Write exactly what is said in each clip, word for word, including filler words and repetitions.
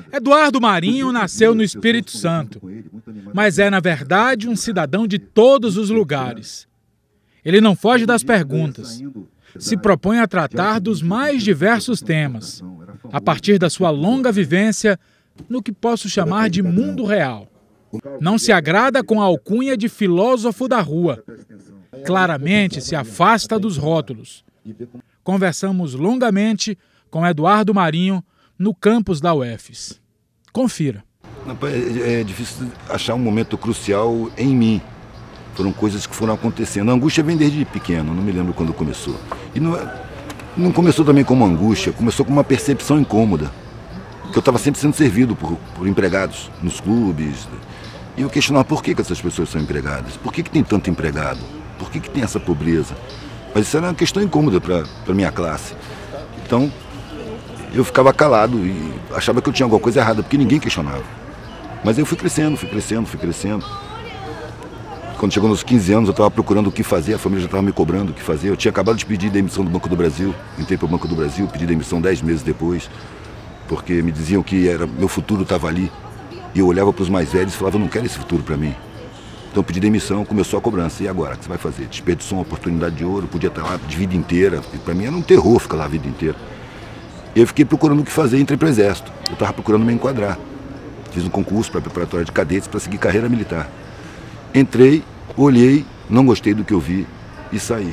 Eduardo Marinho nasceu no Espírito Santo, mas é, na verdade, um cidadão de todos os lugares. Ele não foge das perguntas. Se propõe a tratar dos mais diversos temas, a partir da sua longa vivência no que posso chamar de mundo real. Não se agrada com a alcunha de filósofo da rua. Claramente se afasta dos rótulos. Conversamos longamente com Eduardo Marinho no campus da U F S. Confira. É, é difícil achar um momento crucial em mim. Foram coisas que foram acontecendo. A angústia vem desde pequeno, não me lembro quando começou. E não, não começou também como angústia, começou com uma percepção incômoda. Que eu estava sempre sendo servido por, por empregados nos clubes. E eu questionava por que, que essas pessoas são empregadas. Por que, que tem tanto empregado? Por que, que tem essa pobreza? Mas isso era uma questão incômoda para a minha classe. Então, eu ficava calado e achava que eu tinha alguma coisa errada, porque ninguém questionava. Mas eu fui crescendo, fui crescendo, fui crescendo. Quando chegou nos quinze anos, eu estava procurando o que fazer, a família já estava me cobrando o que fazer. Eu tinha acabado de pedir demissão do Banco do Brasil, entrei para o Banco do Brasil, pedi demissão dez meses depois, porque me diziam que era, meu futuro estava ali. E eu olhava para os mais velhos e falava, eu não quero esse futuro para mim. Então eu pedi demissão, começou a cobrança. E agora, o que você vai fazer? Desperdiçou uma oportunidade de ouro, podia estar lá de vida inteira. Para mim era um terror ficar lá a vida inteira. E eu fiquei procurando o que fazer, entrei para o Exército. Eu estava procurando me enquadrar. Fiz um concurso para preparatória de cadetes para seguir carreira militar. Entrei, olhei, não gostei do que eu vi e saí.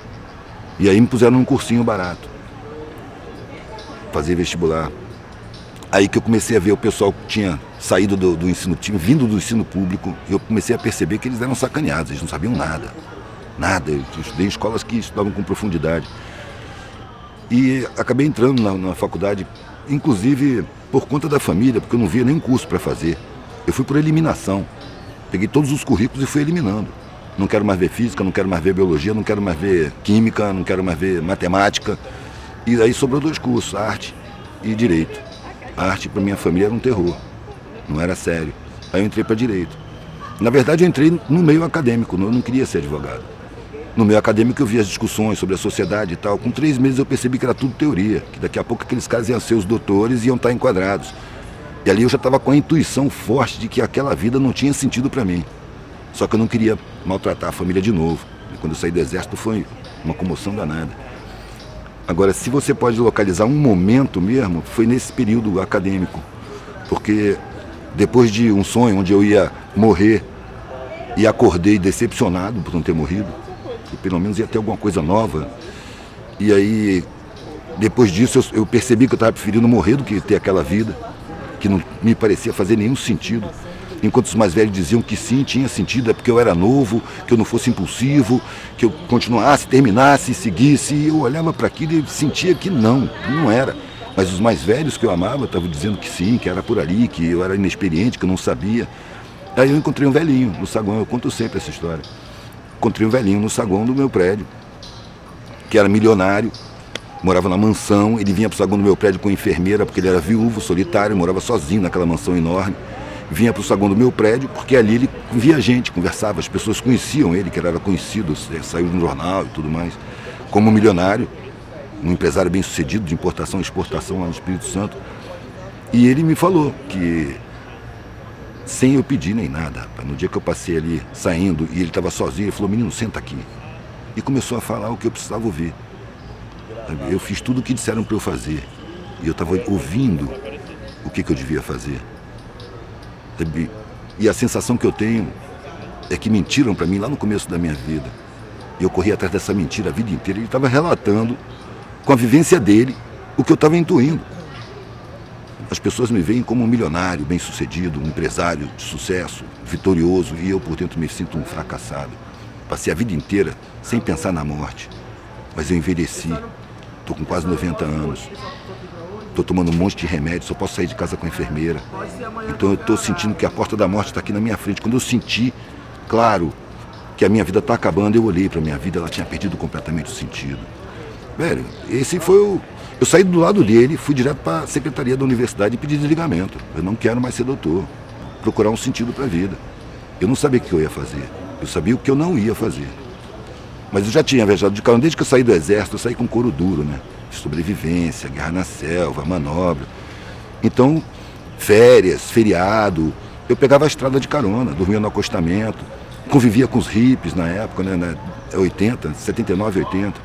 E aí me puseram num cursinho barato. Fazer vestibular. Aí que eu comecei a ver o pessoal que tinha saído do, do ensino, tinha vindo do ensino público, e eu comecei a perceber que eles eram sacaneados, eles não sabiam nada. Nada. Eu estudei em escolas que estudavam com profundidade. E acabei entrando na, na faculdade, inclusive por conta da família, porque eu não via nenhum curso para fazer. Eu fui por eliminação. Peguei todos os currículos e fui eliminando. Não quero mais ver física, não quero mais ver biologia, não quero mais ver química, não quero mais ver matemática. E aí sobrou dois cursos, arte e direito. A arte para minha família era um terror, não era sério. Aí eu entrei para direito. Na verdade eu entrei no meio acadêmico, eu não queria ser advogado. No meio acadêmico eu via as discussões sobre a sociedade e tal. Com três meses eu percebi que era tudo teoria, que daqui a pouco aqueles caras iam ser os doutores e iam estar enquadrados. E ali eu já estava com a intuição forte de que aquela vida não tinha sentido para mim. Só que eu não queria maltratar a família de novo. E quando eu saí do Exército foi uma comoção danada. Agora, se você pode localizar um momento mesmo, foi nesse período acadêmico. Porque depois de um sonho onde eu ia morrer e acordei decepcionado por não ter morrido, que pelo menos ia ter alguma coisa nova. E aí, depois disso, eu, eu percebi que eu estava preferindo morrer do que ter aquela vida, que não me parecia fazer nenhum sentido. Enquanto os mais velhos diziam que sim, tinha sentido, é porque eu era novo, que eu não fosse impulsivo, que eu continuasse, terminasse, seguisse. E eu olhava para aquilo e sentia que não, não era. Mas os mais velhos que eu amava estavam dizendo que sim, que era por ali, que eu era inexperiente, que eu não sabia. Aí eu encontrei um velhinho no saguão, eu conto sempre essa história. Encontrei um velhinho no saguão do meu prédio, que era milionário, morava na mansão, ele vinha para o saguão do meu prédio com enfermeira, porque ele era viúvo, solitário, morava sozinho naquela mansão enorme. Vinha para o saguão do meu prédio, porque ali ele via gente, conversava, as pessoas conheciam ele, que ele era conhecido, saiu no jornal e tudo mais, como milionário, um empresário bem sucedido de importação e exportação lá no Espírito Santo. E ele me falou que, sem eu pedir nem nada, rapaz, no dia que eu passei ali saindo e ele estava sozinho, ele falou, menino, senta aqui. E começou a falar o que eu precisava ouvir. Eu fiz tudo o que disseram para eu fazer, e eu estava ouvindo o que, que eu devia fazer. E a sensação que eu tenho é que mentiram para mim lá no começo da minha vida. E eu corri atrás dessa mentira a vida inteira. Ele estava relatando, com a vivência dele, o que eu estava intuindo. As pessoas me veem como um milionário, bem-sucedido, um empresário de sucesso, vitorioso, e eu por dentro me sinto um fracassado. Passei a vida inteira sem pensar na morte. Mas eu envelheci, estou com quase noventa anos. Estou tomando um monte de remédio, só posso sair de casa com a enfermeira. Então eu estou sentindo que a porta da morte está aqui na minha frente. Quando eu senti, claro, que a minha vida está acabando, eu olhei para a minha vida, ela tinha perdido completamente o sentido. Velho, esse foi o... Eu saí do lado dele, fui direto para a secretaria da universidade e pedi desligamento. Eu não quero mais ser doutor, procurar um sentido para a vida. Eu não sabia o que eu ia fazer, eu sabia o que eu não ia fazer. Mas eu já tinha viajado de carro, desde que eu saí do Exército, eu saí com couro duro, né? Sobrevivência, guerra na selva, manobra. Então, férias, feriado. Eu pegava a estrada de carona, dormia no acostamento, convivia com os hippies na época, né, né, oitenta, setenta e nove, oitenta.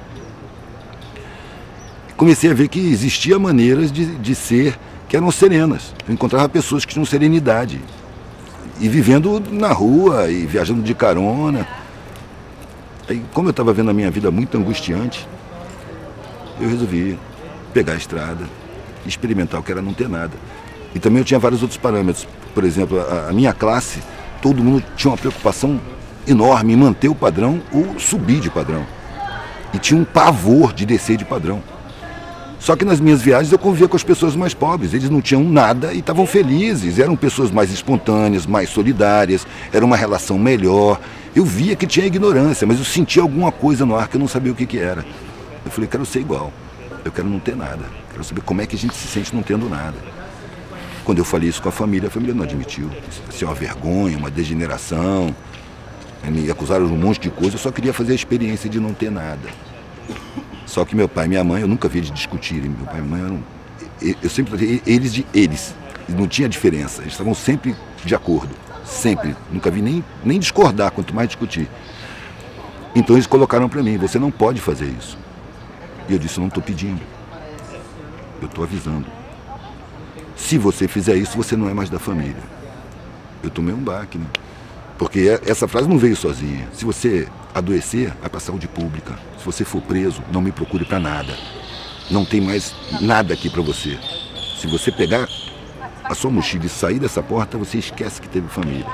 Comecei a ver que existia maneiras de, de ser que eram serenas. Eu encontrava pessoas que tinham serenidade. E vivendo na rua, e viajando de carona. Aí, como eu estava vendo a minha vida muito angustiante, eu resolvi pegar a estrada e experimentar o que era não ter nada. E também eu tinha vários outros parâmetros. Por exemplo, a, a minha classe, todo mundo tinha uma preocupação enorme em manter o padrão ou subir de padrão. E tinha um pavor de descer de padrão. Só que nas minhas viagens eu convivia com as pessoas mais pobres, eles não tinham nada e estavam felizes, eram pessoas mais espontâneas, mais solidárias, era uma relação melhor. Eu via que tinha ignorância, mas eu sentia alguma coisa no ar que eu não sabia o que, que era. Eu falei, quero ser igual, eu quero não ter nada, quero saber como é que a gente se sente não tendo nada. Quando eu falei isso com a família, a família não admitiu. Isso é uma vergonha, uma degeneração, me acusaram de um monte de coisa, eu só queria fazer a experiência de não ter nada. Só que meu pai e minha mãe, eu nunca vi eles discutirem. Meu pai e minha mãe eram... Eu sempre tratei eles de eles. Não tinha diferença. Eles estavam sempre de acordo. Sempre. Nunca vi nem, nem discordar, quanto mais discutir. Então eles colocaram para mim, você não pode fazer isso. E eu disse, eu não estou pedindo. Eu estou avisando. Se você fizer isso, você não é mais da família. Eu tomei um baque, né? Porque essa frase não veio sozinha. Se você adoecer, vai para a saúde pública. Se você for preso, não me procure para nada. Não tem mais nada aqui para você. Se você pegar a sua mochila e sair dessa porta, você esquece que teve família.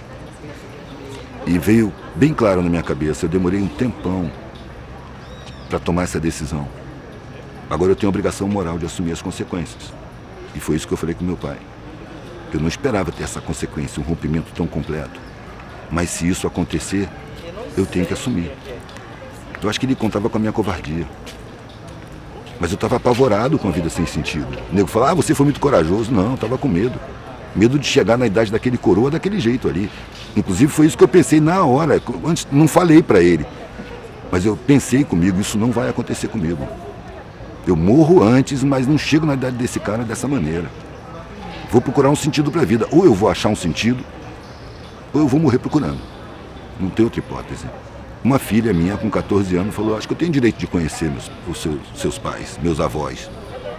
E veio bem claro na minha cabeça. Eu demorei um tempão para tomar essa decisão. Agora eu tenho a obrigação moral de assumir as consequências. E foi isso que eu falei com meu pai. Eu não esperava ter essa consequência, um rompimento tão completo. Mas se isso acontecer, eu tenho que assumir. Eu acho que ele contava com a minha covardia. Mas eu estava apavorado com a vida sem sentido. O nego falava, ah, você foi muito corajoso. Não, eu estava com medo. Medo de chegar na idade daquele coroa daquele jeito ali. Inclusive foi isso que eu pensei na hora. Antes, não falei para ele. Mas eu pensei comigo, isso não vai acontecer comigo. Eu morro antes, mas não chego na idade desse cara dessa maneira. Vou procurar um sentido para a vida. Ou eu vou achar um sentido, ou eu vou morrer procurando. Não tem outra hipótese. Uma filha minha, com quatorze anos, falou, acho que eu tenho direito de conhecer meus, os seus, seus pais, meus avós.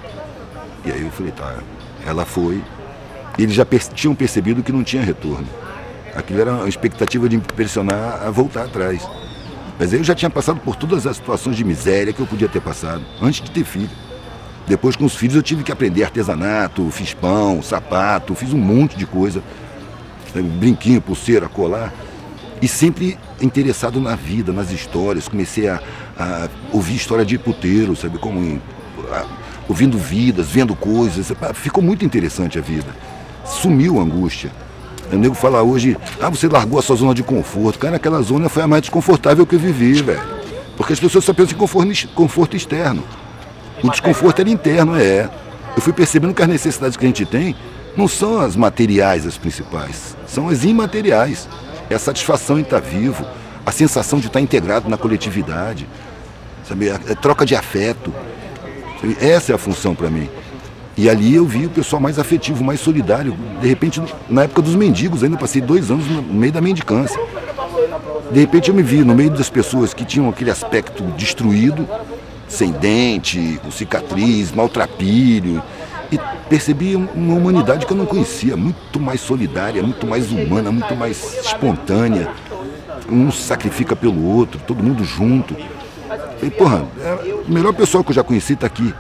E aí eu falei, tá. Ela foi. E eles já per tinham percebido que não tinha retorno. Aquilo era uma expectativa de me pressionar a voltar atrás. Mas aí eu já tinha passado por todas as situações de miséria que eu podia ter passado, antes de ter filho. Depois, com os filhos, eu tive que aprender artesanato, fiz pão, sapato, fiz um monte de coisa. Brinquinho, pulseira, colar. E sempre interessado na vida, nas histórias. Comecei a, a ouvir história de puteiro, sabe? Como, a, ouvindo vidas, vendo coisas. Ficou muito interessante a vida. Sumiu a angústia. O nego fala hoje, ah, você largou a sua zona de conforto. Cara, aquela zona foi a mais desconfortável que eu vivi, velho. Porque as pessoas só pensam em conforto, conforto externo. O desconforto era interno, é. Eu fui percebendo que as necessidades que a gente tem não são as materiais as principais, são as imateriais. É a satisfação em estar vivo, a sensação de estar integrado na coletividade, sabe? A, a troca de afeto. Sabe? Essa é a função para mim. E ali eu vi o pessoal mais afetivo, mais solidário. De repente, na época dos mendigos, ainda passei dois anos no meio da mendicância. De repente eu me vi no meio das pessoas que tinham aquele aspecto destruído, sem dente, com cicatriz, maltrapilho. E percebi uma humanidade que eu não conhecia, muito mais solidária, muito mais humana, muito mais espontânea. Um se sacrifica pelo outro, todo mundo junto. E, porra, é, o melhor pessoal que eu já conheci está aqui.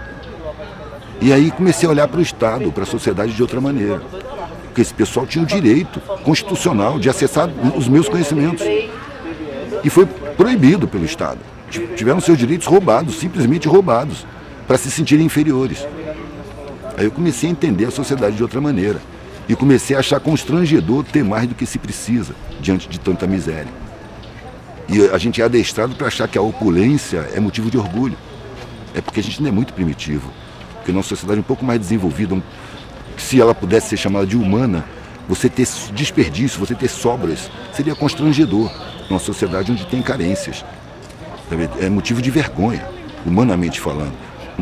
E aí comecei a olhar para o Estado, para a sociedade de outra maneira. Porque esse pessoal tinha o direito constitucional de acessar os meus conhecimentos. E foi proibido pelo Estado. Tiveram seus direitos roubados, simplesmente roubados, para se sentirem inferiores. Aí eu comecei a entender a sociedade de outra maneira. E comecei a achar constrangedor ter mais do que se precisa diante de tanta miséria. E a gente é adestrado para achar que a opulência é motivo de orgulho. É porque a gente não é muito primitivo. Porque nossa sociedade é um pouco mais desenvolvida, se ela pudesse ser chamada de humana, você ter desperdício, você ter sobras, seria constrangedor numa sociedade onde tem carências. É motivo de vergonha, humanamente falando. Mas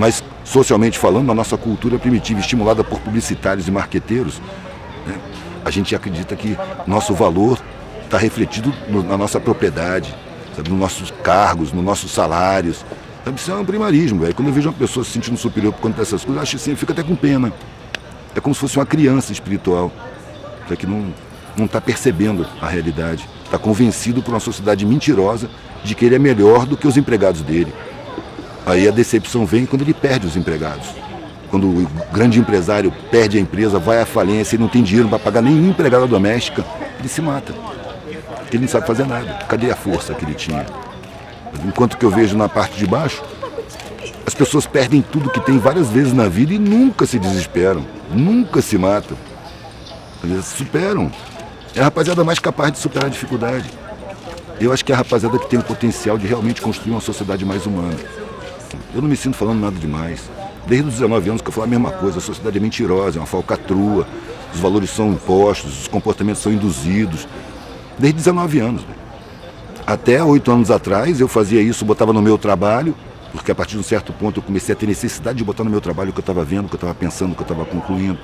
socialmente falando, na nossa cultura primitiva, estimulada por publicitários e marqueteiros, né, a gente acredita que nosso valor está refletido no, na nossa propriedade, sabe, nos nossos cargos, nos nossos salários. Sabe, isso é um primarismo, velho. Quando eu vejo uma pessoa se sentindo superior por conta dessas coisas, eu acho assim, eu fico até com pena. É como se fosse uma criança espiritual, é que não não está percebendo a realidade, está convencido por uma sociedade mentirosa de que ele é melhor do que os empregados dele. Aí a decepção vem quando ele perde os empregados. Quando o grande empresário perde a empresa, vai à falência e não tem dinheiro para pagar nenhuma empregada doméstica, ele se mata. Porque ele não sabe fazer nada. Cadê a força que ele tinha? Enquanto que eu vejo na parte de baixo, as pessoas perdem tudo que tem várias vezes na vida e nunca se desesperam, nunca se matam. Eles superam. É a rapaziada mais capaz de superar a dificuldade. Eu acho que é a rapaziada que tem o potencial de realmente construir uma sociedade mais humana. Eu não me sinto falando nada demais. Desde os dezenove anos que eu falo a mesma coisa, a sociedade é mentirosa, é uma falcatrua, os valores são impostos, os comportamentos são induzidos. Desde dezenove anos. Né? Até oito anos atrás eu fazia isso, botava no meu trabalho, porque a partir de um certo ponto eu comecei a ter necessidade de botar no meu trabalho o que eu estava vendo, o que eu estava pensando, o que eu estava concluindo.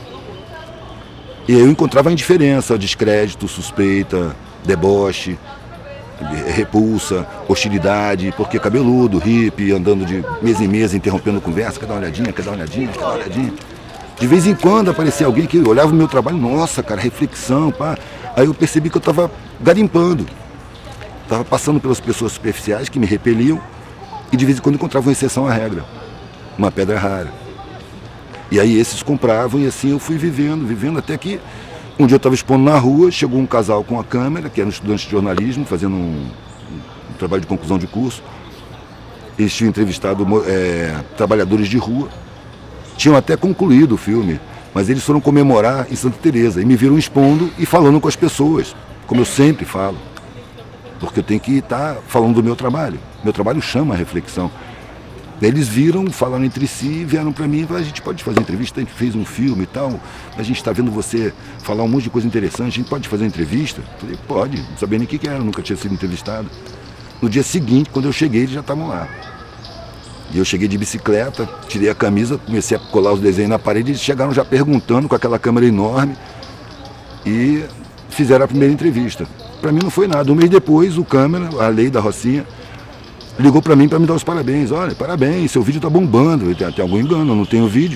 E eu encontrava indiferença, descrédito, suspeita, deboche, repulsa, hostilidade, porque cabeludo, hippie, andando de mesa em mesa, interrompendo a conversa, quer dar uma olhadinha, quer dar uma olhadinha, quer dar uma olhadinha. De vez em quando aparecia alguém que olhava o meu trabalho, nossa, cara, reflexão, pá. Aí eu percebi que eu estava garimpando, estava passando pelas pessoas superficiais que me repeliam e de vez em quando encontrava uma exceção à regra, uma pedra rara. E aí esses compravam e assim eu fui vivendo, vivendo até que um dia eu estava expondo na rua, chegou um casal com a câmera, que era um estudante de jornalismo, fazendo um, um trabalho de conclusão de curso. Eles tinham entrevistado é, trabalhadores de rua, tinham até concluído o filme, mas eles foram comemorar em Santa Teresa e me viram expondo e falando com as pessoas, como eu sempre falo, porque eu tenho que estar falando do meu trabalho. Meu trabalho chama a reflexão. Eles viram, falaram entre si, vieram para mim e falaram, a gente pode fazer entrevista, a gente fez um filme e tal, a gente está vendo você falar um monte de coisa interessante, a gente pode fazer entrevista? Eu falei, pode, não sabia nem o que era, nunca tinha sido entrevistado. No dia seguinte, quando eu cheguei, eles já estavam lá. E eu cheguei de bicicleta, tirei a camisa, comecei a colar os desenhos na parede, eles chegaram já perguntando com aquela câmera enorme e fizeram a primeira entrevista. Para mim não foi nada. Um mês depois, o câmera, a Lei da Rocinha, ligou para mim para me dar os parabéns. Olha, parabéns, seu vídeo tá bombando. Tem, tem algum engano, eu não tenho vídeo.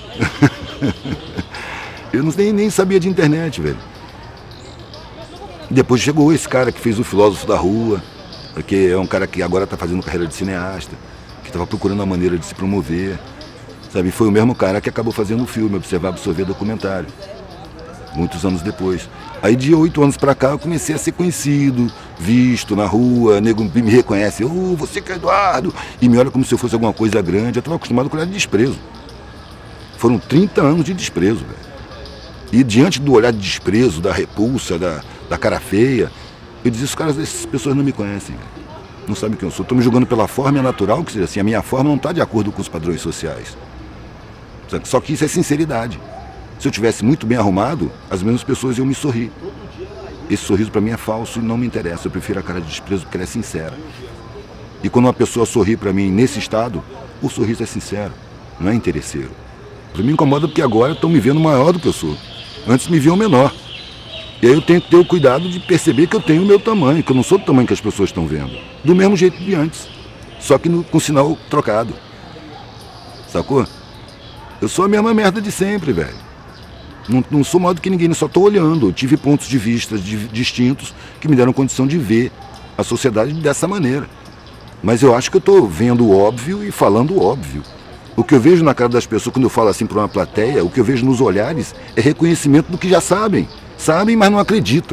Eu não, nem, nem sabia de internet, velho. Depois chegou esse cara que fez o Filósofo da Rua, que é um cara que agora está fazendo carreira de cineasta, que estava procurando uma maneira de se promover. Sabe, foi o mesmo cara que acabou fazendo o filme, Observar, Absorver, Documentário. Muitos anos depois. Aí de oito anos pra cá eu comecei a ser conhecido, visto na rua, nego me reconhece, oh, você que é Eduardo, e me olha como se eu fosse alguma coisa grande. Eu estava acostumado com olhar de desprezo. Foram trinta anos de desprezo, velho. E diante do olhar de desprezo, da repulsa, da, da cara feia, eu dizia, esses caras, essas pessoas não me conhecem, velho. Não sabem quem eu sou. Estão me julgando pela forma, é natural, que seja assim, a minha forma não está de acordo com os padrões sociais. Só que isso é sinceridade. Se eu tivesse muito bem arrumado, as mesmas pessoas iam me sorrir. Esse sorriso para mim é falso e não me interessa. Eu prefiro a cara de desprezo porque ela é sincera. E quando uma pessoa sorri para mim nesse estado, o sorriso é sincero, não é interesseiro. Para mim incomoda porque agora estão me vendo maior do que eu sou. Antes me viam menor. E aí eu tenho que ter o cuidado de perceber que eu tenho o meu tamanho, que eu não sou do tamanho que as pessoas estão vendo. Do mesmo jeito de antes, só que no, com sinal trocado. Sacou? Eu sou a mesma merda de sempre, velho. Não, não sou maior do que ninguém, só estou olhando. Eu tive pontos de vista de, distintos que me deram condição de ver a sociedade dessa maneira. Mas eu acho que eu estou vendo o óbvio e falando o óbvio. O que eu vejo na cara das pessoas quando eu falo assim para uma plateia, o que eu vejo nos olhares é reconhecimento do que já sabem. Sabem, mas não acreditam.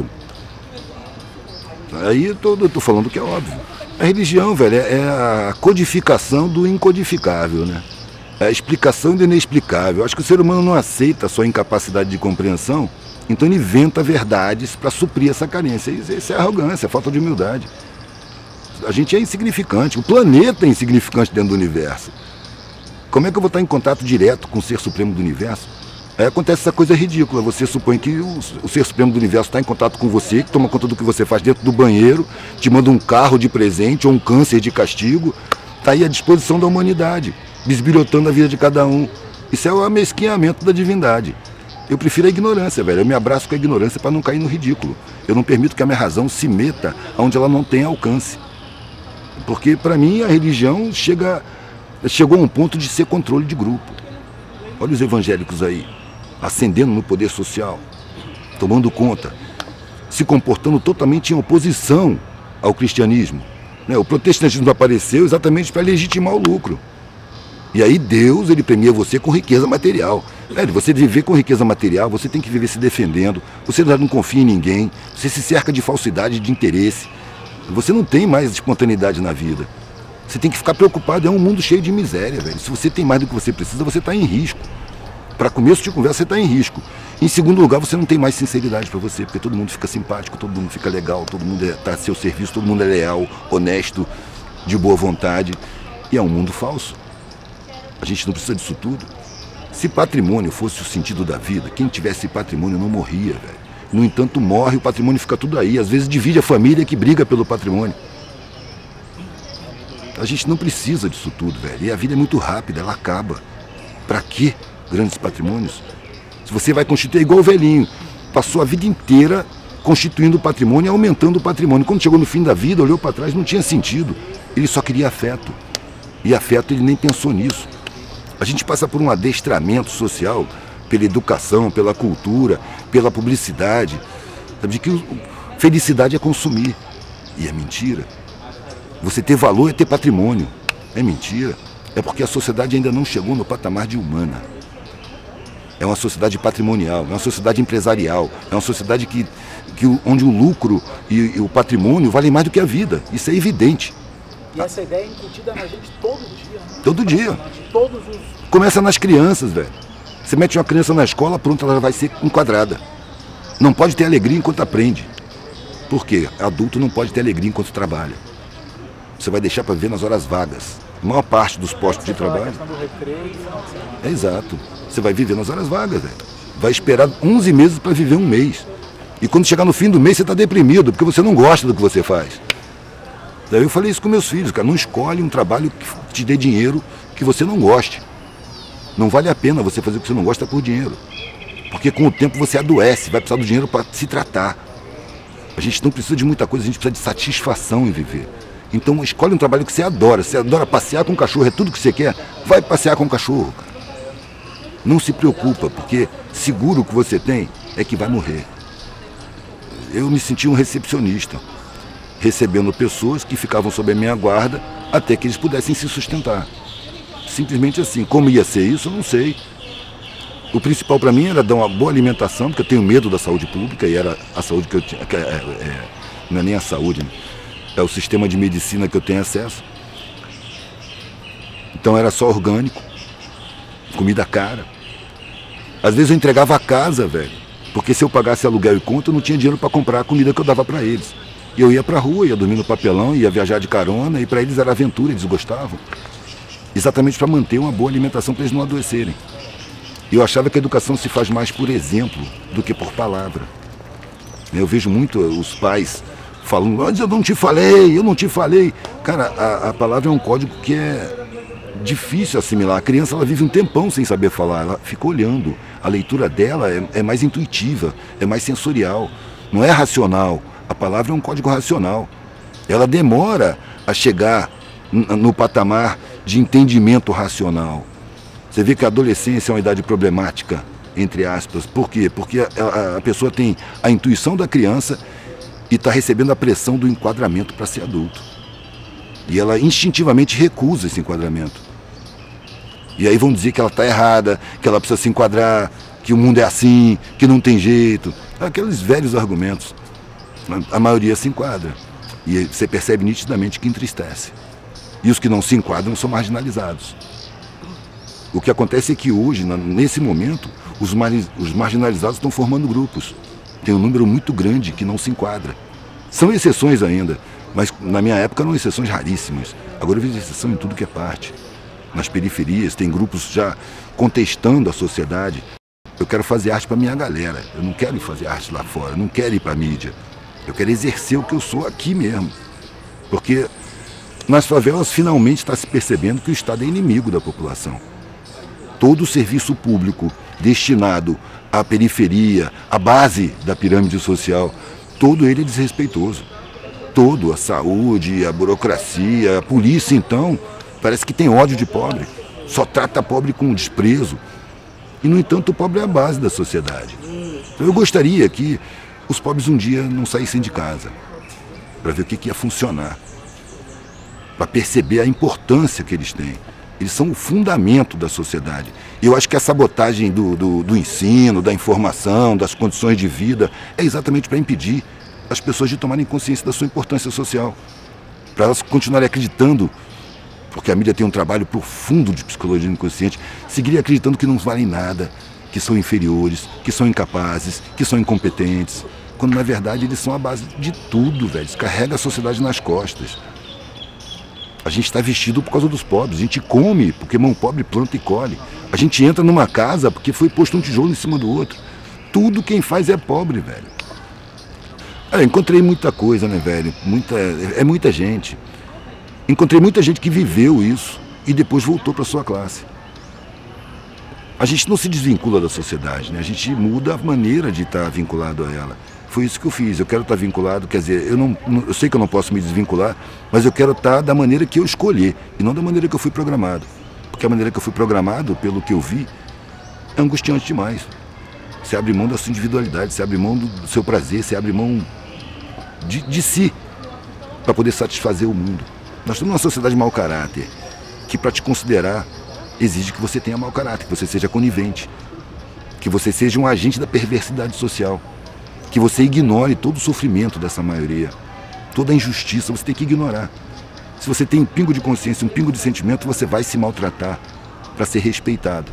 Aí eu estou falando o que é óbvio. A religião, velho, é, é a codificação do incodificável, né? É a explicação do inexplicável. Eu acho que o ser humano não aceita a sua incapacidade de compreensão, então ele inventa verdades para suprir essa carência. Isso é arrogância, é falta de humildade. A gente é insignificante, o planeta é insignificante dentro do universo. Como é que eu vou estar em contato direto com o Ser Supremo do Universo? Aí acontece essa coisa ridícula, você supõe que o, o Ser Supremo do Universo está em contato com você, que toma conta do que você faz dentro do banheiro, te manda um carro de presente ou um câncer de castigo, está aí à disposição da humanidade. bisbilhotando a vida de cada um. Isso é o amesquinhamento da divindade. Eu prefiro a ignorância, velho. Eu me abraço com a ignorância para não cair no ridículo. Eu não permito que a minha razão se meta onde ela não tem alcance. Porque, para mim, a religião chega, chegou a um ponto de ser controle de grupo. Olha os evangélicos aí, ascendendo no poder social, tomando conta, se comportando totalmente em oposição ao cristianismo. O protestantismo apareceu exatamente para legitimar o lucro. E aí Deus, ele premia você com riqueza material. Velho, você viver com riqueza material, você tem que viver se defendendo, você não confia em ninguém, você se cerca de falsidade, de interesse. Você não tem mais espontaneidade na vida. Você tem que ficar preocupado, é um mundo cheio de miséria, velho. Se você tem mais do que você precisa, você está em risco. Para começo de conversa, você está em risco. Em segundo lugar, você não tem mais sinceridade para você, porque todo mundo fica simpático, todo mundo fica legal, todo mundo está a seu serviço, todo mundo é leal, honesto, de boa vontade. E é um mundo falso. A gente não precisa disso tudo. Se patrimônio fosse o sentido da vida, quem tivesse patrimônio não morria, velho. No entanto, morre, o patrimônio fica tudo aí. Às vezes divide a família que briga pelo patrimônio. A gente não precisa disso tudo, velho. E a vida é muito rápida, ela acaba. Pra quê grandes patrimônios? Se você vai constituir, é igual o velhinho. Passou a vida inteira constituindo o patrimônio e aumentando o patrimônio. Quando chegou no fim da vida, olhou para trás, não tinha sentido. Ele só queria afeto. E afeto ele nem pensou nisso. A gente passa por um adestramento social, pela educação, pela cultura, pela publicidade, sabe, de que felicidade é consumir. E é mentira. Você ter valor é ter patrimônio. É mentira. É porque a sociedade ainda não chegou no patamar de humana. É uma sociedade patrimonial, é uma sociedade empresarial, é uma sociedade que, que, onde o lucro e, e o patrimônio valem mais do que a vida. Isso é evidente. E essa ideia é incutida na gente todo dia. Né? Todo dia. Todos os... Começa nas crianças, velho. Você mete uma criança na escola, pronto, ela vai ser enquadrada. Não pode ter alegria enquanto aprende. Por quê? Adulto não pode ter alegria enquanto trabalha. Você vai deixar para viver nas horas vagas. A maior parte dos postos de trabalho... É exato. Você vai viver nas horas vagas, velho. Vai esperar onze meses para viver um mês. E quando chegar no fim do mês, você está deprimido, porque você não gosta do que você faz. Daí eu falei isso com meus filhos, cara. Não escolhe um trabalho que te dê dinheiro que você não goste. Não vale a pena você fazer o que você não gosta por dinheiro. Porque com o tempo você adoece, vai precisar do dinheiro para se tratar. A gente não precisa de muita coisa, a gente precisa de satisfação em viver. Então escolhe um trabalho que você adora. Você adora passear com o cachorro, é tudo que você quer. Vai passear com o cachorro, cara. Não se preocupa, porque seguro que você tem é que vai morrer. Eu me senti um recepcionista, recebendo pessoas que ficavam sob a minha guarda até que eles pudessem se sustentar. Simplesmente assim. Como ia ser isso, eu não sei. O principal para mim era dar uma boa alimentação, porque eu tenho medo da saúde pública, e era a saúde que eu tinha. É, é, não é nem a saúde, né? É o sistema de medicina que eu tenho acesso. Então era só orgânico, comida cara. Às vezes eu entregava a casa, velho, porque se eu pagasse aluguel e conta, eu não tinha dinheiro para comprar a comida que eu dava para eles. E eu ia para a rua, ia dormir no papelão, ia viajar de carona, e para eles era aventura, eles gostavam. Exatamente para manter uma boa alimentação para eles não adoecerem. Eu achava que a educação se faz mais por exemplo do que por palavra. Eu vejo muito os pais falando, mas eu não te falei, eu não te falei. Cara, a, a palavra é um código que é difícil assimilar. A criança, ela vive um tempão sem saber falar, ela fica olhando. A leitura dela é, é mais intuitiva, é mais sensorial, não é racional. A palavra é um código racional. Ela demora a chegar no patamar de entendimento racional. Você vê que a adolescência é uma idade problemática, entre aspas. Por quê? Porque a, a, a pessoa tem a intuição da criança e está recebendo a pressão do enquadramento para ser adulto. E ela instintivamente recusa esse enquadramento. E aí vão dizer que ela está errada, que ela precisa se enquadrar, que o mundo é assim, que não tem jeito. Aqueles velhos argumentos. A maioria se enquadra. E você percebe nitidamente que entristece. E os que não se enquadram são marginalizados. O que acontece é que hoje, nesse momento, os, mar... os marginalizados estão formando grupos. Tem um número muito grande que não se enquadra. São exceções ainda, mas na minha época eram exceções raríssimas. Agora eu vejo exceção em tudo que é parte. Nas periferias, tem grupos já contestando a sociedade. Eu quero fazer arte para minha galera. Eu não quero ir fazer arte lá fora, eu não quero ir para a mídia. Eu quero exercer o que eu sou aqui mesmo. Porque Nas favelas, finalmente está se percebendo que o Estado é inimigo da população. Todo o serviço público destinado à periferia, à base da pirâmide social, todo ele é desrespeitoso. Todo, a saúde, a burocracia, a polícia, então, parece que tem ódio de pobre. Só trata pobre com desprezo. E, no entanto, o pobre é a base da sociedade. Eu gostaria que os pobres um dia não saíssem de casa, para ver o que, que ia funcionar, para perceber a importância que eles têm. Eles são o fundamento da sociedade. E eu acho que a sabotagem do, do, do ensino, da informação, das condições de vida, é exatamente para impedir as pessoas de tomarem consciência da sua importância social, para elas continuarem acreditando, porque a mídia tem um trabalho profundo de psicologia inconsciente, seguirem acreditando que não valem nada, que são inferiores, que são incapazes, que são incompetentes, quando na verdade eles são a base de tudo, velho. Descarrega a sociedade nas costas. A gente está vestido por causa dos pobres, a gente come porque mão pobre planta e colhe. A gente entra numa casa porque foi posto um tijolo em cima do outro. Tudo quem faz é pobre, velho. É, encontrei muita coisa, né, velho? Muita, é muita gente. Encontrei muita gente que viveu isso e depois voltou para sua classe. A gente não se desvincula da sociedade, né? A gente muda a maneira de estar vinculado a ela. Foi isso que eu fiz. Eu quero estar vinculado, quer dizer, eu, não, eu sei que eu não posso me desvincular, mas eu quero estar da maneira que eu escolhi e não da maneira que eu fui programado. Porque a maneira que eu fui programado, pelo que eu vi, é angustiante demais. Você abre mão da sua individualidade, você abre mão do, do seu prazer, você abre mão de, de si para poder satisfazer o mundo. Nós estamos numa sociedade de mau caráter, que para te considerar exige que você tenha mau caráter, que você seja conivente, que você seja um agente da perversidade social, que você ignore todo o sofrimento dessa maioria, toda a injustiça, você tem que ignorar. Se você tem um pingo de consciência, um pingo de sentimento, você vai se maltratar para ser respeitado.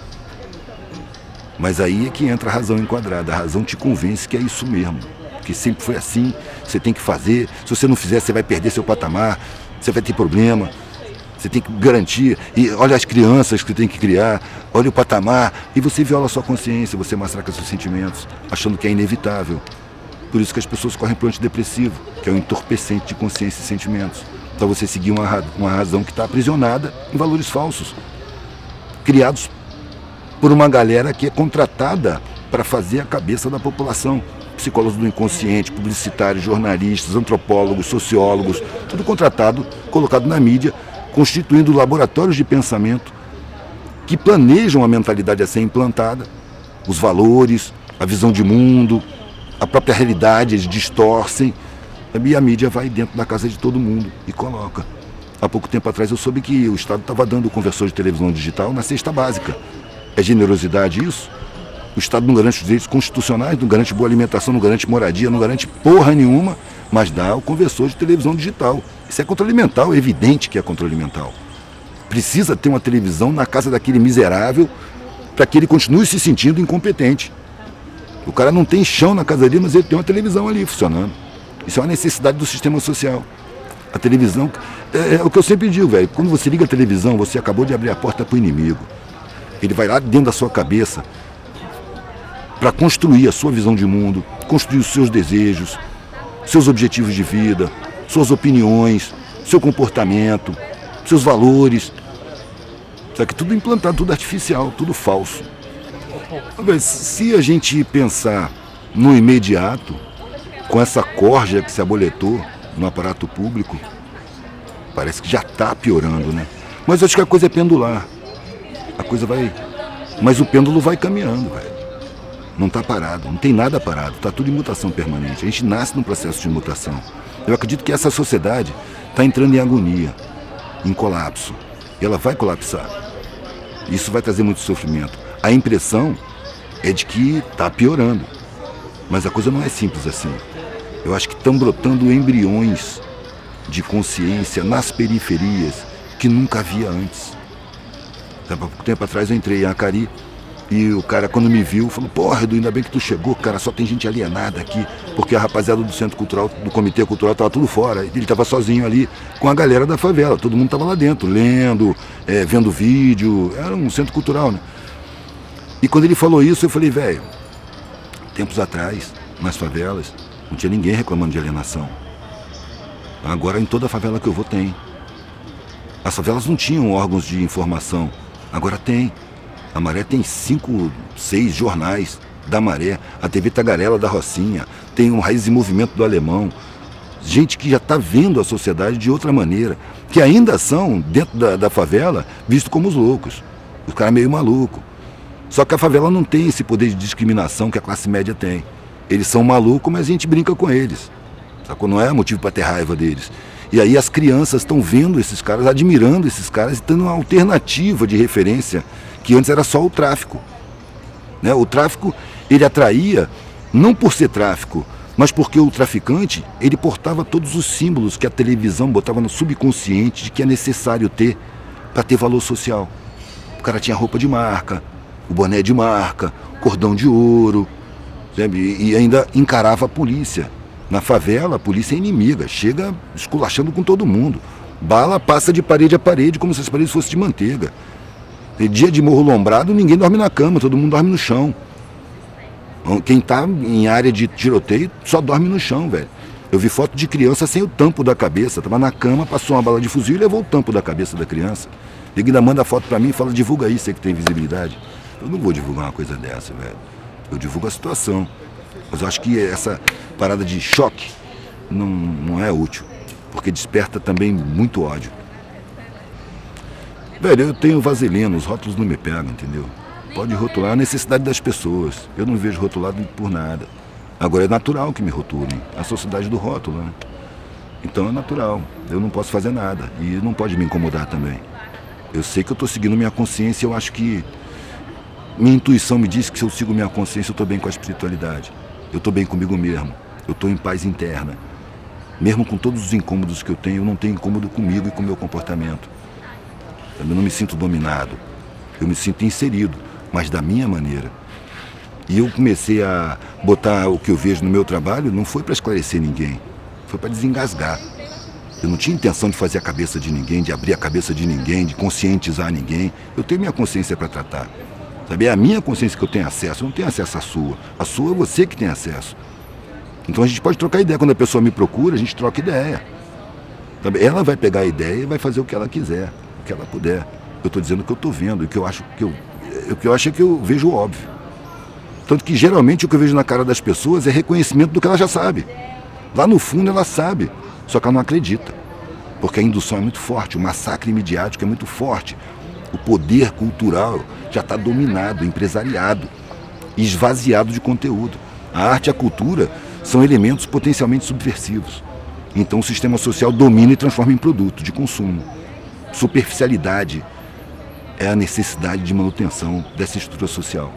Mas aí é que entra a razão enquadrada, a razão te convence que é isso mesmo, que sempre foi assim, você tem que fazer, se você não fizer você vai perder seu patamar, você vai ter problema, você tem que garantir, e olha as crianças que você tem que criar, olha o patamar, e você viola a sua consciência, você massacra seus sentimentos, achando que é inevitável. Por isso que as pessoas correm para o antidepressivo, que é um entorpecente de consciência e sentimentos, para você seguir uma, uma razão que está aprisionada em valores falsos, criados por uma galera que é contratada para fazer a cabeça da população. Psicólogos do inconsciente, publicitários, jornalistas, antropólogos, sociólogos, tudo contratado, colocado na mídia, constituindo laboratórios de pensamento que planejam a mentalidade a ser implantada, os valores, a visão de mundo, a própria realidade, eles distorcem, e a mídia vai dentro da casa de todo mundo e coloca. Há pouco tempo atrás eu soube que o Estado estava dando o conversor de televisão digital na cesta básica. É generosidade isso? O Estado não garante os direitos constitucionais, não garante boa alimentação, não garante moradia, não garante porra nenhuma, mas dá o conversor de televisão digital. Isso é controle mental, é evidente que é controle mental. Precisa ter uma televisão na casa daquele miserável para que ele continue se sentindo incompetente. O cara não tem chão na casa dele, mas ele tem uma televisão ali funcionando. Isso é uma necessidade do sistema social. A televisão, é, é o que eu sempre digo, velho, quando você liga a televisão, você acabou de abrir a porta para o inimigo. Ele vai lá dentro da sua cabeça para construir a sua visão de mundo, construir os seus desejos, seus objetivos de vida, suas opiniões, seu comportamento, seus valores. Só que tudo implantado, tudo artificial, tudo falso. Se a gente pensar no imediato, com essa corja que se aboletou no aparato público, parece que já está piorando, né? Mas eu acho que a coisa é pendular. A coisa vai... Mas o pêndulo vai caminhando, velho. Não está parado, não tem nada parado, está tudo em mutação permanente. A gente nasce num processo de mutação. Eu acredito que essa sociedade está entrando em agonia, em colapso. E ela vai colapsar. Isso vai trazer muito sofrimento. A impressão é de que está piorando. Mas a coisa não é simples assim. Eu acho que estão brotando embriões de consciência nas periferias que nunca havia antes. Há pouco tempo atrás eu entrei em Acari e o cara, quando me viu, falou: porra, Edu, ainda bem que tu chegou, cara, só tem gente alienada aqui, porque a rapaziada do Centro Cultural, do Comitê Cultural, estava tudo fora. Ele estava sozinho ali com a galera da favela, todo mundo estava lá dentro, lendo, é, vendo vídeo, era um centro cultural, né? E quando ele falou isso, eu falei: velho, tempos atrás, nas favelas, não tinha ninguém reclamando de alienação. Agora em toda a favela que eu vou tem. As favelas não tinham órgãos de informação, agora tem. A Maré tem cinco, seis jornais da Maré, a T V Tagarela da Rocinha, tem um Raiz em Movimento do Alemão. Gente que já está vendo a sociedade de outra maneira, que ainda são, dentro da, da favela, vistos como os loucos. Os caras meio malucos. Só que a favela não tem esse poder de discriminação que a classe média tem. Eles são malucos, mas a gente brinca com eles. Sacou? Não é motivo para ter raiva deles. E aí as crianças estão vendo esses caras, admirando esses caras e tendo uma alternativa de referência, que antes era só o tráfico. Né? O tráfico, ele atraía, não por ser tráfico, mas porque o traficante, ele portava todos os símbolos que a televisão botava no subconsciente de que é necessário ter para ter valor social. O cara tinha roupa de marca, o boné de marca, cordão de ouro, sabe? E ainda encarava a polícia. Na favela, a polícia é inimiga, chega esculachando com todo mundo. Bala passa de parede a parede como se as paredes fossem de manteiga. E dia de Morro Lombrado, ninguém dorme na cama, todo mundo dorme no chão. Quem está em área de tiroteio só dorme no chão, velho. Eu vi foto de criança sem o tampo da cabeça. Estava na cama, passou uma bala de fuzil e levou o tampo da cabeça da criança. Ele ainda manda foto para mim e fala, divulga aí, você que tem visibilidade. Eu não vou divulgar uma coisa dessa, velho. Eu divulgo a situação. Mas eu acho que essa parada de choque não, não é útil. Porque desperta também muito ódio. Velho, eu tenho vaselina, os rótulos não me pegam, entendeu? Pode rotular a necessidade das pessoas. Eu não vejo rotulado por nada. Agora é natural que me rotulem. A sociedade do rótulo, né? Então é natural. Eu não posso fazer nada. E não pode me incomodar também. Eu sei que eu estou seguindo minha consciência. Eu acho que minha intuição me diz que se eu sigo minha consciência, eu estou bem com a espiritualidade. Eu estou bem comigo mesmo. Eu estou em paz interna. Mesmo com todos os incômodos que eu tenho, eu não tenho incômodo comigo e com o meu comportamento. Eu não me sinto dominado. Eu me sinto inserido, mas da minha maneira. E eu comecei a botar o que eu vejo no meu trabalho, não foi para esclarecer ninguém, foi para desengasgar. Eu não tinha intenção de fazer a cabeça de ninguém, de abrir a cabeça de ninguém, de conscientizar ninguém. Eu tenho minha consciência para tratar. Sabe? É a minha consciência que eu tenho acesso, eu não tenho acesso à sua. A sua é você que tem acesso. Então a gente pode trocar ideia. Quando a pessoa me procura, a gente troca ideia. Sabe? Ela vai pegar a ideia e vai fazer o que ela quiser, o que ela puder. Eu estou dizendo o que eu estou vendo, o que eu acho que eu, o que eu acho é que eu vejo o óbvio. Tanto que geralmente o que eu vejo na cara das pessoas é reconhecimento do que ela já sabe. Lá no fundo ela sabe, só que ela não acredita. Porque a indução é muito forte, o massacre midiático é muito forte. O poder cultural já está dominado, empresariado, esvaziado de conteúdo. A arte e a cultura são elementos potencialmente subversivos. Então o sistema social domina e transforma em produto de consumo. Superficialidade é a necessidade de manutenção dessa estrutura social.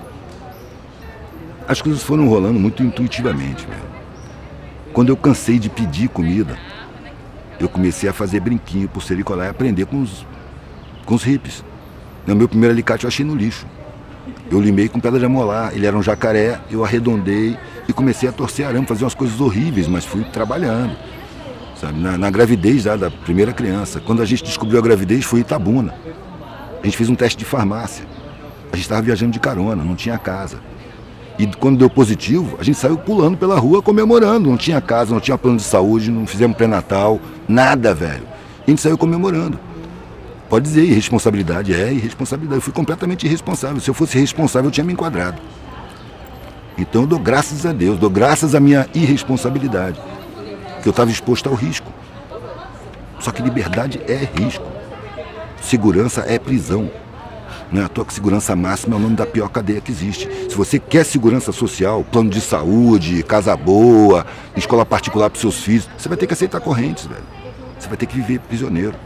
As coisas foram rolando muito intuitivamente, velho. Quando eu cansei de pedir comida, eu comecei a fazer brinquinho, pulseira e colar e aprender com os, com os hippies. O meu primeiro alicate eu achei no lixo. Eu limei com pedra de amolar, ele era um jacaré, eu arredondei e comecei a torcer arame, fazer umas coisas horríveis, mas fui trabalhando. Sabe? Na, na gravidez já, da primeira criança. Quando a gente descobriu a gravidez, foi em Itabuna. A gente fez um teste de farmácia. A gente estava viajando de carona, não tinha casa. E quando deu positivo, a gente saiu pulando pela rua comemorando. Não tinha casa, não tinha plano de saúde, não fizemos pré-natal, nada, velho. E a gente saiu comemorando. Pode dizer, irresponsabilidade é irresponsabilidade. Eu fui completamente irresponsável. Se eu fosse responsável, eu tinha me enquadrado. Então eu dou graças a Deus, dou graças à minha irresponsabilidade. Que eu estava exposto ao risco. Só que liberdade é risco. Segurança é prisão. Não é à toa que segurança máxima é o nome da pior cadeia que existe. Se você quer segurança social, plano de saúde, casa boa, escola particular para os seus filhos, você vai ter que aceitar correntes, velho. Você vai ter que viver prisioneiro.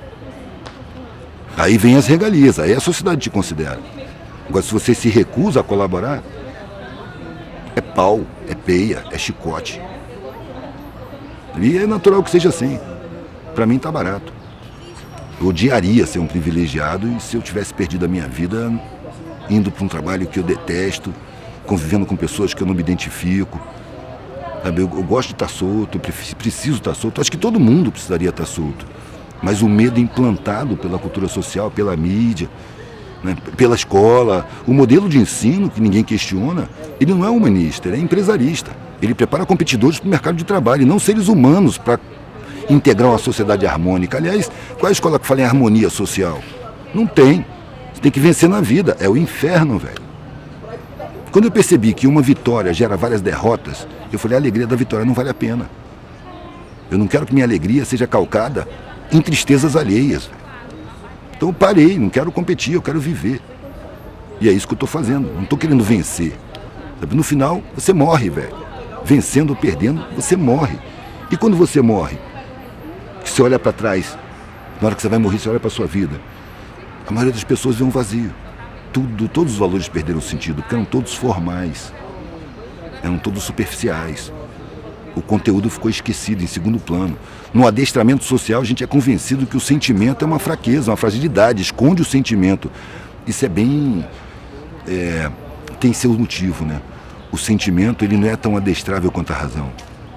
Aí vem as regalias, aí a sociedade te considera. Agora, se você se recusa a colaborar, é pau, é peia, é chicote. E é natural que seja assim. Para mim tá barato. Eu odiaria ser um privilegiado e se eu tivesse perdido a minha vida indo para um trabalho que eu detesto, convivendo com pessoas que eu não me identifico. Sabe? Eu, eu gosto de estar solto, eu preciso estar solto. Acho que todo mundo precisaria estar solto. Mas o medo implantado pela cultura social, pela mídia, né, pela escola, o modelo de ensino, que ninguém questiona, ele não é humanista, ele é empresarista. Ele prepara competidores para o mercado de trabalho, e não seres humanos para integrar uma sociedade harmônica. Aliás, qual é a escola que fala em harmonia social? Não tem. Você tem que vencer na vida. É o inferno, velho. Quando eu percebi que uma vitória gera várias derrotas, eu falei, a alegria da vitória não vale a pena. Eu não quero que minha alegria seja calcada em tristezas alheias. Então eu parei, não quero competir, eu quero viver. E é isso que eu estou fazendo, não estou querendo vencer. Sabe? No final, você morre, velho. Vencendo ou perdendo, você morre. E quando você morre, que você olha para trás, na hora que você vai morrer, você olha para a sua vida, a maioria das pessoas vê um vazio. Tudo, todos os valores perderam sentido, porque eram todos formais, eram todos superficiais. O conteúdo ficou esquecido em segundo plano. No adestramento social, a gente é convencido que o sentimento é uma fraqueza, uma fragilidade, esconde o sentimento. Isso é bem... É, tem seu motivo, né? O sentimento, ele não é tão adestrável quanto a razão.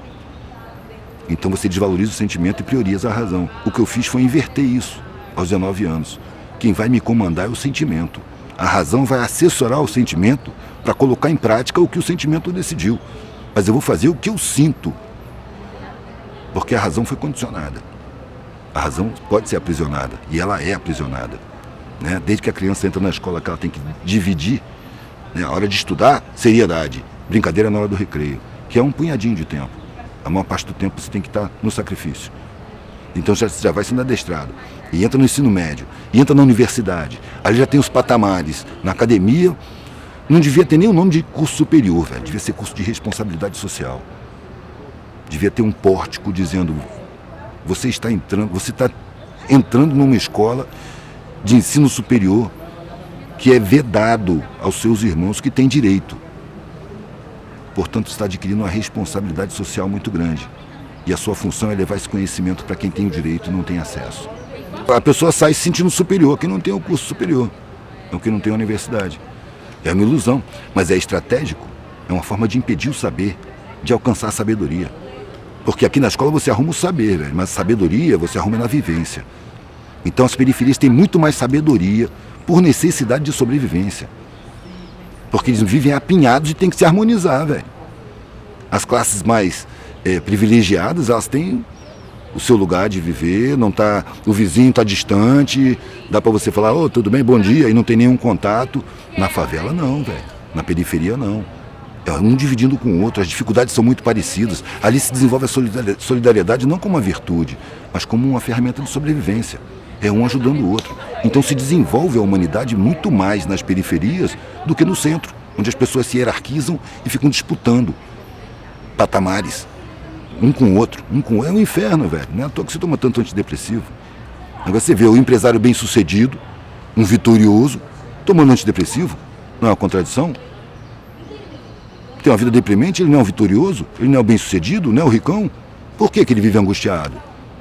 Então você desvaloriza o sentimento e prioriza a razão. O que eu fiz foi inverter isso aos dezenove anos. Quem vai me comandar é o sentimento. A razão vai assessorar o sentimento para colocar em prática o que o sentimento decidiu. Mas eu vou fazer o que eu sinto. Porque a razão foi condicionada. A razão pode ser aprisionada. E ela é aprisionada. Né? Desde que a criança entra na escola, que ela tem que dividir, né? A hora de estudar, seriedade. Brincadeira na hora do recreio. Que é um punhadinho de tempo. A maior parte do tempo você tem que estar no sacrifício. Então já, já vai sendo adestrado. E entra no ensino médio. E entra na universidade. Ali já tem os patamares. Na academia... Não devia ter nem o nome de curso superior, velho. Devia ser curso de responsabilidade social. Devia ter um pórtico dizendo: você está entrando, você está entrando numa escola de ensino superior que é vedado aos seus irmãos que têm direito. Portanto, está adquirindo uma responsabilidade social muito grande. E a sua função é levar esse conhecimento para quem tem o direito e não tem acesso. A pessoa sai se sentindo superior, quem não tem o curso superior, ou quem não tem a universidade. É uma ilusão, mas é estratégico. É uma forma de impedir o saber, de alcançar a sabedoria. Porque aqui na escola você arruma o saber, velho, mas a sabedoria você arruma na vivência. Então as periferias têm muito mais sabedoria por necessidade de sobrevivência. Porque eles vivem apinhados e têm que se harmonizar, velho. As classes mais é, privilegiadas, elas têm o seu lugar de viver, não tá, o vizinho está distante, dá para você falar, ô, oh, tudo bem, bom dia, e não tem nenhum contato. Na favela não, velho. Na periferia não. É um dividindo com o outro, as dificuldades são muito parecidas. Ali se desenvolve a solidariedade não como uma virtude, mas como uma ferramenta de sobrevivência. É um ajudando o outro. Então se desenvolve a humanidade muito mais nas periferias do que no centro, onde as pessoas se hierarquizam e ficam disputando patamares. Um com o outro, um com o outro. É um inferno, velho. Não é à toa que você toma tanto antidepressivo. Agora você vê o empresário bem sucedido, um vitorioso, tomando antidepressivo. Não é uma contradição? Tem uma vida deprimente, ele não é um vitorioso, ele não é o bem sucedido, não é o ricão. Por que que ele vive angustiado?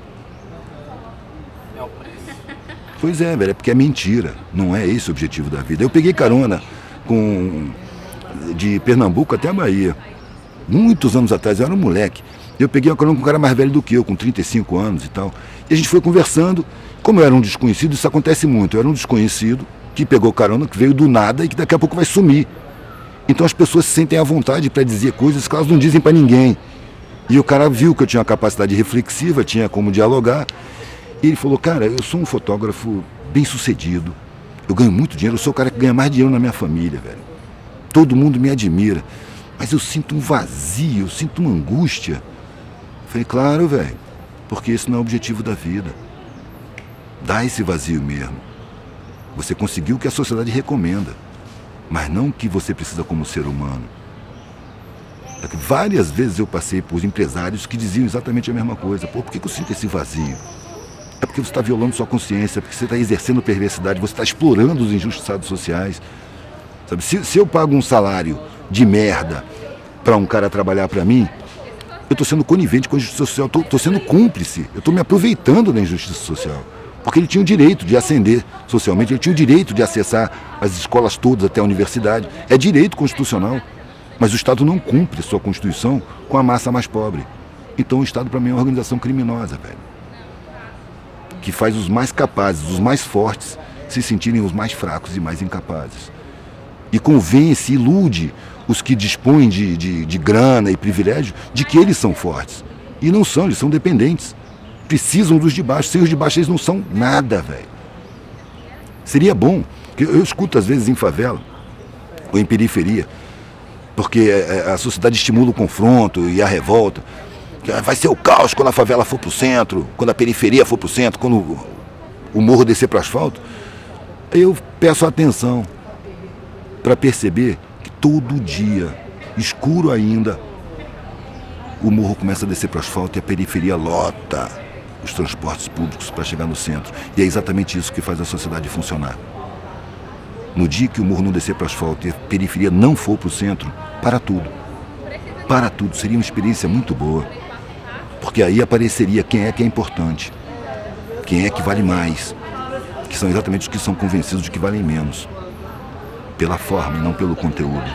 É o preço. Pois é, velho, é porque é mentira. Não é esse o objetivo da vida. Eu peguei carona com, de Pernambuco até a Bahia. Muitos anos atrás, eu era um moleque. Eu peguei uma carona com um cara mais velho do que eu, com trinta e cinco anos e tal. E a gente foi conversando. Como eu era um desconhecido, isso acontece muito. Eu era um desconhecido que pegou carona, que veio do nada e que daqui a pouco vai sumir. Então as pessoas se sentem à vontade para dizer coisas que elas não dizem para ninguém. E o cara viu que eu tinha uma capacidade reflexiva, tinha como dialogar. E ele falou, cara, eu sou um fotógrafo bem sucedido. Eu ganho muito dinheiro, eu sou o cara que ganha mais dinheiro na minha família, velho. Todo mundo me admira. Mas eu sinto um vazio, eu sinto uma angústia. Falei, claro, velho, porque esse não é o objetivo da vida. Dá esse vazio mesmo. Você conseguiu o que a sociedade recomenda, mas não o que você precisa como ser humano. Várias vezes eu passei por empresários que diziam exatamente a mesma coisa. Pô, por que eu sinto esse vazio? É porque você está violando sua consciência, porque você está exercendo perversidade, você está explorando os injustiçados sociais. Sabe? Se, se eu pago um salário de merda para um cara trabalhar para mim, eu estou sendo conivente com a injustiça social, estou sendo cúmplice, eu estou me aproveitando da injustiça social. Porque ele tinha o direito de ascender socialmente, ele tinha o direito de acessar as escolas todas até a universidade. É direito constitucional, mas o Estado não cumpre sua Constituição com a massa mais pobre. Então o Estado, para mim, é uma organização criminosa, velho. Que faz os mais capazes, os mais fortes, se sentirem os mais fracos e mais incapazes. E convence, ilude os que dispõem de, de, de grana e privilégio de que eles são fortes. E não são, eles são dependentes. precisam dos de baixo. Sem os de baixo eles não são nada, velho. Seria bom, que eu escuto às vezes em favela ou em periferia, porque a sociedade estimula o confronto e a revolta. Vai ser o caos quando a favela for pro centro, quando a periferia for pro centro, quando o morro descer pro asfalto. Eu peço atenção para perceber que todo dia, escuro ainda, o morro começa a descer para o asfalto e a periferia lota os transportes públicos para chegar no centro. E é exatamente isso que faz a sociedade funcionar. No dia que o morro não descer para o asfalto e a periferia não for para o centro, para tudo. Para tudo. Seria uma experiência muito boa. Porque aí apareceria quem é que é importante, quem é que vale mais, que são exatamente os que são convencidos de que valem menos. Pela forma e não pelo conteúdo.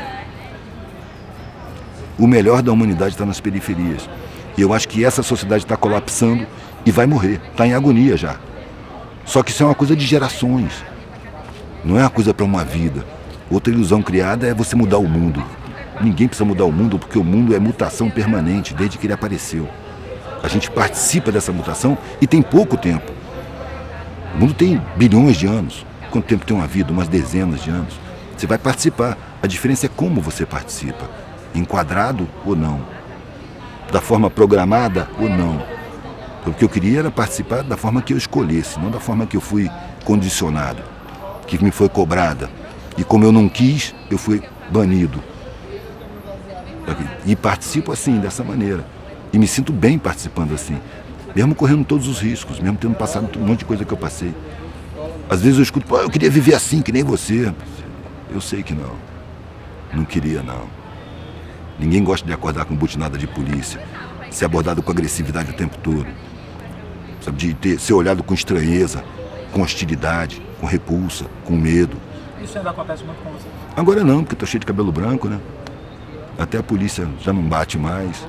O melhor da humanidade está nas periferias. E eu acho que essa sociedade está colapsando e vai morrer. Está em agonia já. Só que isso é uma coisa de gerações. Não é uma coisa para uma vida. Outra ilusão criada é você mudar o mundo. Ninguém precisa mudar o mundo porque o mundo é mutação permanente desde que ele apareceu. A gente participa dessa mutação e tem pouco tempo. O mundo tem bilhões de anos. Quanto tempo tem uma vida? Umas dezenas de anos. Você vai participar. A diferença é como você participa. Enquadrado ou não. Da forma programada ou não. O que eu queria era participar da forma que eu escolhesse, não da forma que eu fui condicionado, que me foi cobrada. E como eu não quis, eu fui banido. E participo assim, dessa maneira. E me sinto bem participando assim. Mesmo correndo todos os riscos, mesmo tendo passado um monte de coisa que eu passei. Às vezes eu escuto, pô, eu queria viver assim, que nem você. Eu sei que não. Não queria, não. Ninguém gosta de acordar com butinada de polícia, ser abordado com agressividade o tempo todo. Sabe, de ter, ser olhado com estranheza, com hostilidade, com repulsa, com medo. Isso ainda acontece muito com você? Agora não, porque eu tô cheio de cabelo branco, né? Até a polícia já não bate mais.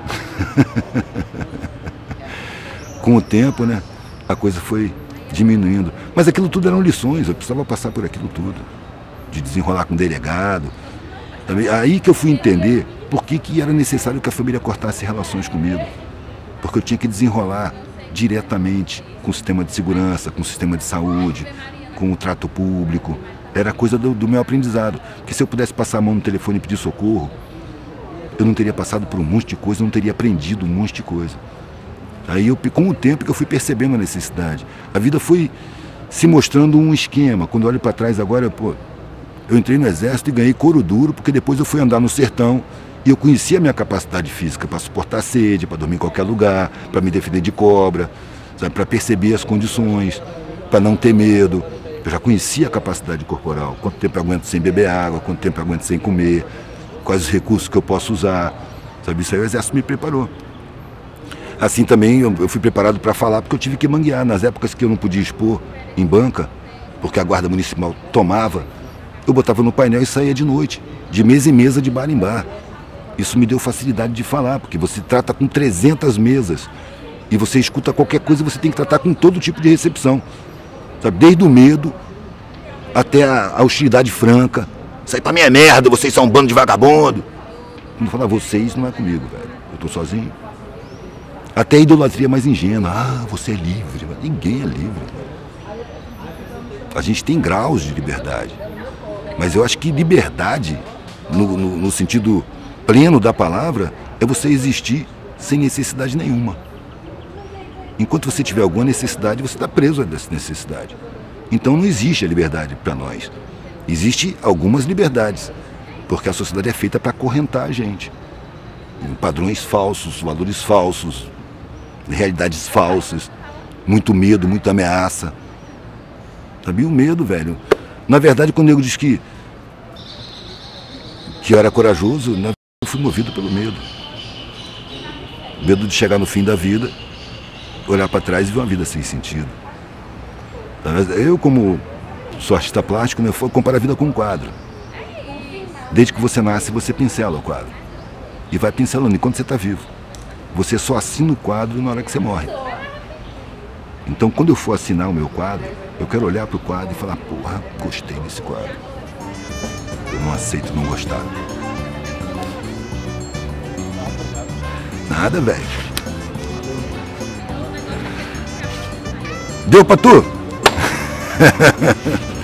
Com o tempo, né, a coisa foi diminuindo. Mas aquilo tudo eram lições, eu precisava passar por aquilo tudo. De desenrolar com o delegado. Aí que eu fui entender por que, que era necessário que a família cortasse relações comigo. Porque eu tinha que desenrolar diretamente com o sistema de segurança, com o sistema de saúde, com o trato público. Era coisa do, do meu aprendizado. Porque se eu pudesse passar a mão no telefone e pedir socorro, eu não teria passado por um monte de coisa, eu não teria aprendido um monte de coisa. Aí, eu, com o tempo, que eu fui percebendo a necessidade. A vida foi se mostrando um esquema. Quando eu olho para trás agora, pô, eu entrei no exército e ganhei couro duro, porque depois eu fui andar no sertão e eu conhecia a minha capacidade física para suportar sede, para dormir em qualquer lugar, para me defender de cobra, para perceber as condições, para não ter medo. Eu já conhecia a capacidade corporal, quanto tempo eu aguento sem beber água, quanto tempo eu aguento sem comer, quais os recursos que eu posso usar. Sabe, isso aí o exército me preparou. Assim também eu, eu fui preparado para falar, porque eu tive que manguear. Nas épocas que eu não podia expor em banca, porque a guarda municipal tomava, eu botava no painel e saía de noite, de mesa em mesa, de bar em bar. Isso me deu facilidade de falar, porque você trata com trezentas mesas e você escuta qualquer coisa, você tem que tratar com todo tipo de recepção. Sabe? Desde o medo até a, a hostilidade franca. Isso aí pra mim é merda, vocês são um bando de vagabundo. Quando falar vocês, não é comigo, velho. Eu tô sozinho. Até a idolatria mais ingênua. Ah, você é livre. Ninguém é livre. A gente tem graus de liberdade. Mas eu acho que liberdade, no, no, no sentido pleno da palavra, é você existir sem necessidade nenhuma. Enquanto você tiver alguma necessidade, você está preso a essa necessidade. Então não existe a liberdade para nós. Existem algumas liberdades, porque a sociedade é feita para acorrentar a gente. Em padrões falsos, valores falsos, realidades falsas, muito medo, muita ameaça. Sabia o medo, velho? Na verdade, quando o nego diz que, que eu era corajoso, na verdade, eu fui movido pelo medo. Medo de chegar no fim da vida, olhar para trás e ver uma vida sem sentido. Eu, como sou artista plástico, né, eu comparo a vida com um quadro. Desde que você nasce, você pincela o quadro. E vai pincelando enquanto você está vivo. Você só assina o quadro na hora que você morre. Então, quando eu for assinar o meu quadro, eu quero olhar para o quadro e falar, porra, gostei desse quadro. Eu não aceito não gostar. Nada, velho. Deu pra tu?